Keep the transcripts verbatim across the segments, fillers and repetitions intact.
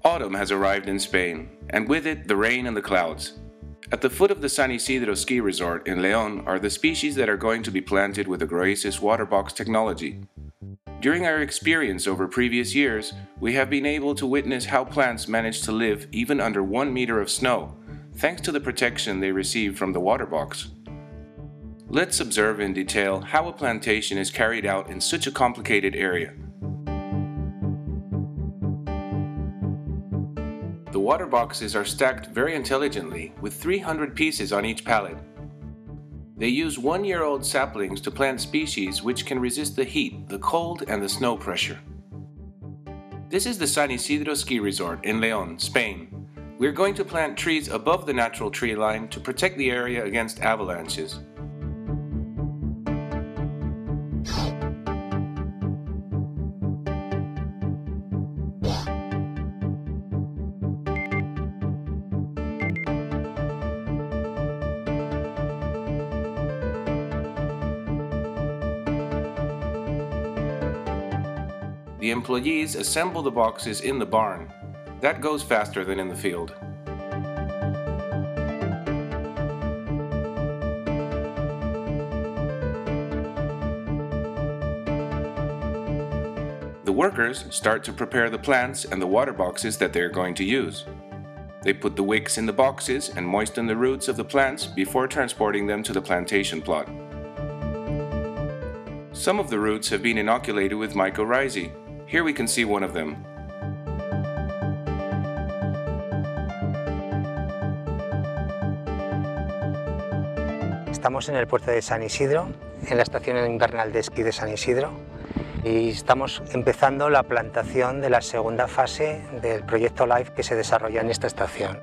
Autumn has arrived in Spain, and with it the rain and the clouds. At the foot of the San Isidro ski resort in León are the species that are going to be planted with the Agroasis Waterbox technology. During our experience over previous years, we have been able to witness how plants manage to live even under one meter of snow, thanks to the protection they receive from the Waterbox. Let's observe in detail how a plantation is carried out in such a complicated area. The water boxes are stacked very intelligently, with three hundred pieces on each pallet. They use one-year-old saplings to plant species which can resist the heat, the cold, and the snow pressure. This is the San Isidro ski resort in León, Spain. We're going to plant trees above the natural tree line to protect the area against avalanches. The employees assemble the boxes in the barn. That goes faster than in the field. The workers start to prepare the plants and the water boxes that they are going to use. They put the wicks in the boxes and moisten the roots of the plants before transporting them to the plantation plot. Some of the roots have been inoculated with mycorrhizae. Here we can see one of them. Estamos en el puerto de San Isidro, en la estación invernal de esquí de San Isidro, y estamos empezando la plantación de la segunda fase del proyecto LIFE que se desarrolla en esta estación.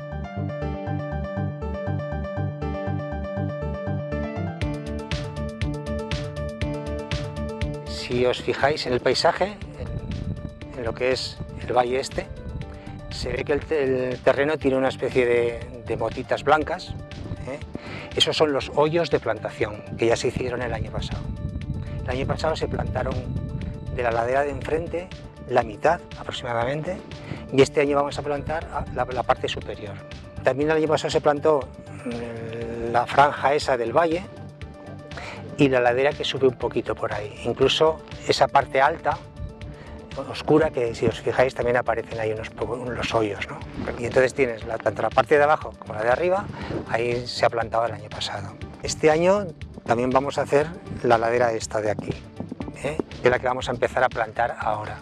Si os fijáis en el paisaje, en lo que es el valle este, se ve que el, el terreno tiene una especie de, de motitas blancas. ¿eh? Esos son los hoyos de plantación que ya se hicieron el año pasado. El año pasado se plantaron de la ladera de enfrente la mitad aproximadamente, y este año vamos a plantar la, la parte superior. También el año pasado se plantó la franja esa del valle y la ladera que sube un poquito por ahí. Incluso esa parte alta, oscura, que si os fijáis también aparecen ahí unos, unos hoyos, ¿no? Y entonces tienes la, tanto la parte de abajo como la de arriba, ahí se ha plantado el año pasado. Este año también vamos a hacer la ladera esta de aquí, ¿eh? que es la que vamos a empezar a plantar ahora.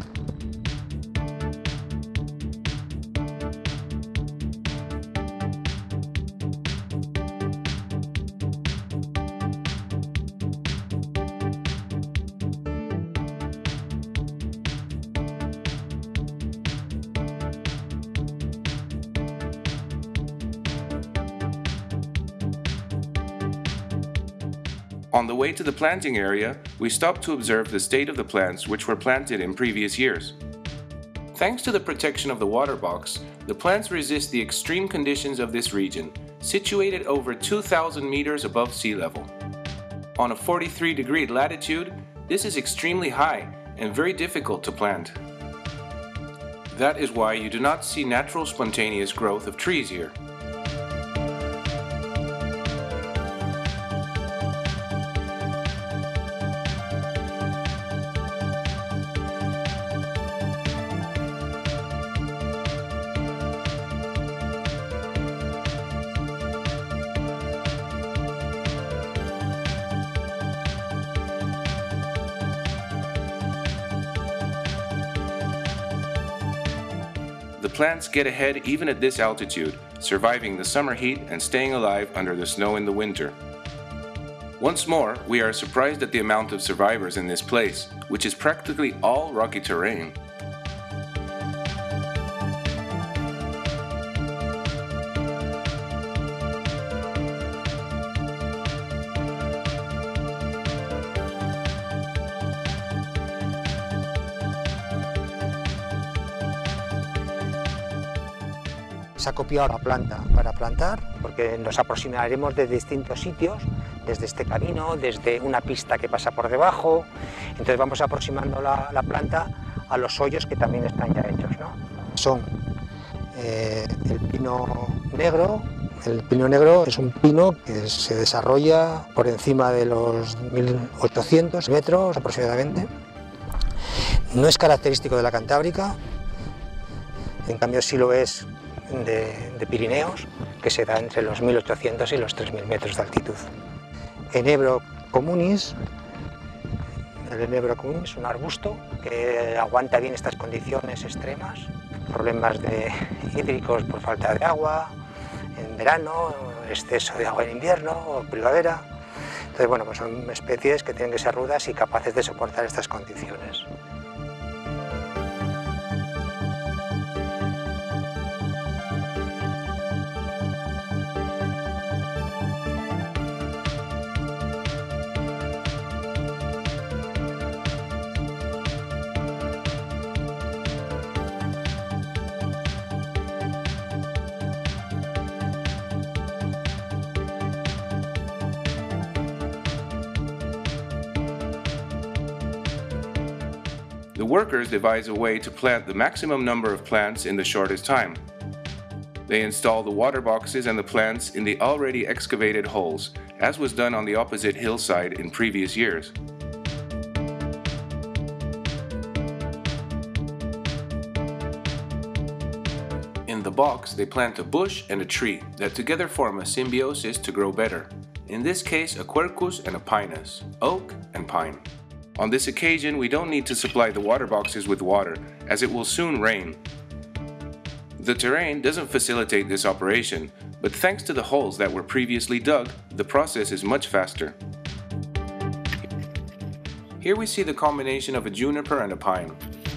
On the way to the planting area, we stopped to observe the state of the plants which were planted in previous years. Thanks to the protection of the water box, the plants resist the extreme conditions of this region, situated over two thousand meters above sea level. On a forty-three degree latitude, this is extremely high and very difficult to plant. That is why you do not see natural spontaneous growth of trees here. The plants get ahead even at this altitude, surviving the summer heat and staying alive under the snow in the winter. Once more, we are surprised at the amount of survivors in this place, which is practically all rocky terrain. Se ha copiado la planta para plantar, porque nos aproximaremos de distintos sitios, desde este camino, desde una pista que pasa por debajo. Entonces vamos aproximando la, la planta a los hoyos que también están ya hechos, ¿no? son eh, el pino negro. El pino negro es un pino que se desarrolla por encima de los mil ochocientos metros aproximadamente. No es característico de la Cantábrica, en cambio sí lo es de, de Pirineos, que se da entre los mil ochocientos y los tres mil metros de altitud. Enebro communis, el enebro communis es un arbusto que aguanta bien estas condiciones extremas, problemas de, hídricos por falta de agua en verano, exceso de agua en invierno o primavera. Entonces, bueno, pues son especies que tienen que ser rudas y capaces de soportar estas condiciones. The workers devise a way to plant the maximum number of plants in the shortest time. They install the water boxes and the plants in the already excavated holes, as was done on the opposite hillside in previous years. In the box, they plant a bush and a tree that together form a symbiosis to grow better. In this case, a quercus and a pinus, oak and pine. On this occasion, we don't need to supply the water boxes with water, as it will soon rain. The terrain doesn't facilitate this operation, but thanks to the holes that were previously dug, the process is much faster. Here we see the combination of a juniper and a pine.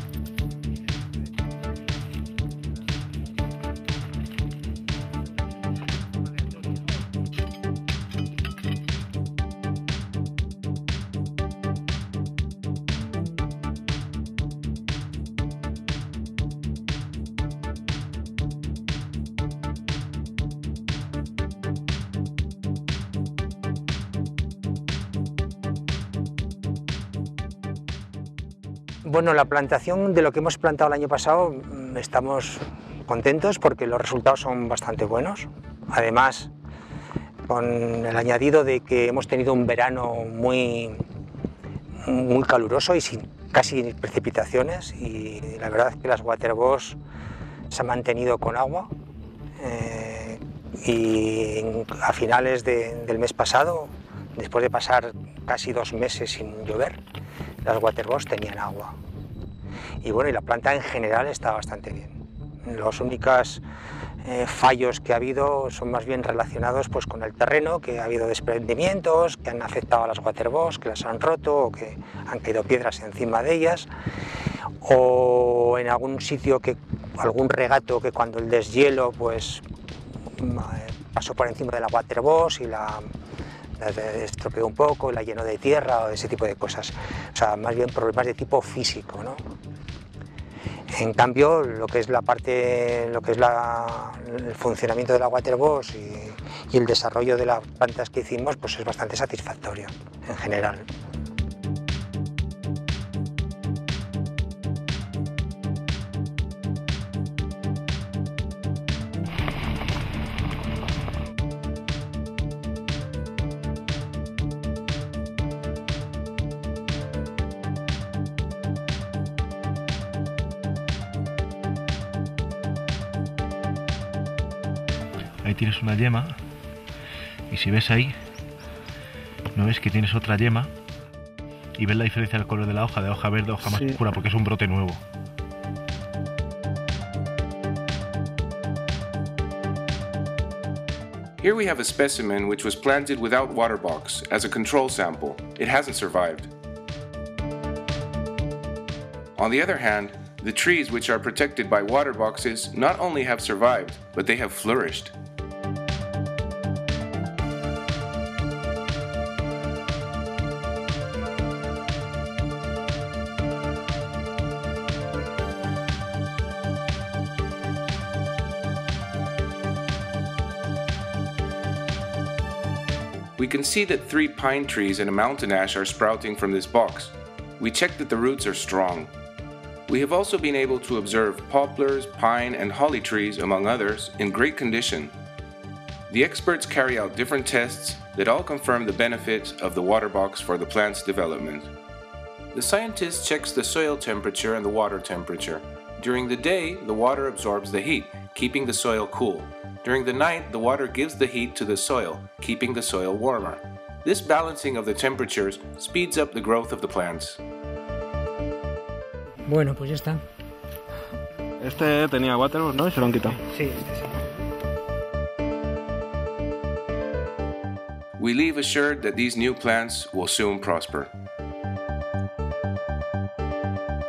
Bueno, la plantación de lo que hemos plantado el año pasado estamos contentos porque los resultados son bastante buenos. Además, con el añadido de que hemos tenido un verano muy, muy caluroso y sin casi precipitaciones, y la verdad es que las waterboss se han mantenido con agua eh, y a finales de, del mes pasado, después de pasar casi dos meses sin llover, las waterboss tenían agua. Y bueno, y la planta en general está bastante bien. Los únicos eh, fallos que ha habido son más bien relacionados pues, con el terreno, que ha habido desprendimientos que han afectado a las waterboss, que las han roto o que han caído piedras encima de ellas, o en algún sitio, que algún regato que cuando el deshielo pues, pasó por encima de la waterboss y la la estropeó un poco, la llenó de tierra o ese tipo de cosas. O sea, más bien problemas de tipo físico, ¿no? En cambio, lo que es la parte, lo que es la, el funcionamiento de la waterboss y, y el desarrollo de las plantas que hicimos, pues es bastante satisfactorio en general. Ahí tienes una yema y si ves ahí, ¿no ves que tienes otra yema? Y ves la diferencia del color de la hoja, de hoja verde a hoja más sí. oscura, porque es un brote nuevo. Here we have a specimen which was planted without water box as a control sample. It hasn't survived. On the other hand, the trees which are protected by water boxes not only have survived, but they have flourished. We can see that three pine trees and a mountain ash are sprouting from this box. We checked that the roots are strong. We have also been able to observe poplars, pine, and holly trees, among others, in great condition. The experts carry out different tests that all confirm the benefit of the water box for the plant's development. The scientist checks the soil temperature and the water temperature. During the day, the water absorbs the heat, keeping the soil cool. During the night, the water gives the heat to the soil, keeping the soil warmer. This balancing of the temperatures speeds up the growth of the plants. Bueno, pues ya está. Este tenía waterbox, ¿no? Y se lo han quitado. Sí, este sí. We leave assured that these new plants will soon prosper.